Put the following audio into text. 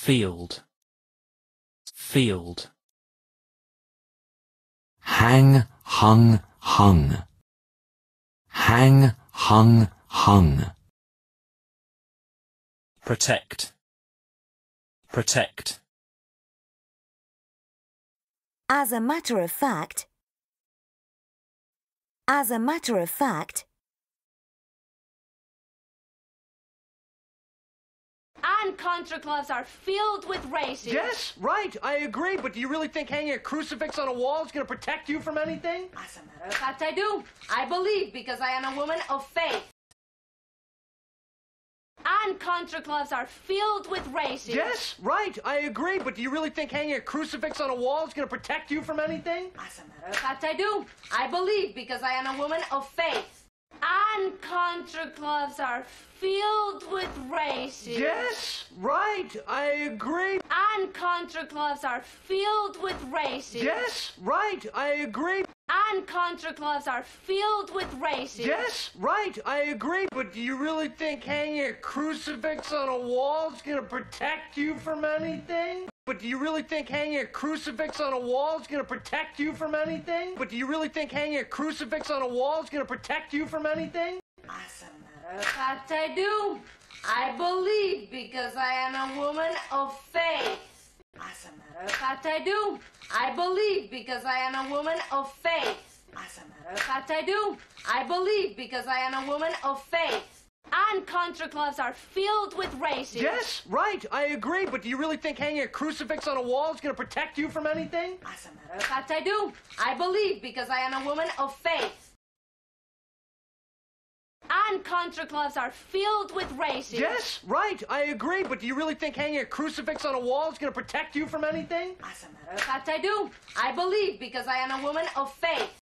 field, field. Hang, hung, hung. Hang, hung, hung. Protect, protect. As a matter of fact, as a matter of fact. And country clubs are filled with races. Yes, right, I agree, but do you really think hanging a crucifix on a wall is going to protect you from anything? As a matter of fact, I do. I believe because I am a woman of faith. And country clubs are filled with races. Yes, right, I agree, but do you really think hanging a crucifix on a wall is going to protect you from anything? As a matter of fact, I do. I believe because I am a woman of faith. And country clubs are filled with races. Yes, right, I agree. And country clubs are filled with races. Yes, right, I agree. And country clubs are filled with races. Yes, right, I agree, but do you really think hanging a crucifix on a wall is going to protect you from anything? But do you really think hanging a crucifix on a wall is going to protect you from anything? But do you really think hanging a crucifix on a wall is going to protect you from anything? As a matter of fact, I do. I believe because I am a woman of faith. As a matter of fact, I do. I believe because I am a woman of faith. As a matter of fact, I do. I believe because I am a woman of faith. And country clubs are filled with races. Yes, right, I agree, but do you really think hanging a crucifix on a wall is going to protect you from anything? As a matter of fact, I do. I believe because I am a woman of faith. And country clubs are filled with races. Yes, right, I agree, but do you really think hanging a crucifix on a wall is going to protect you from anything? As a matter of fact, I do. I believe because I am a woman of faith.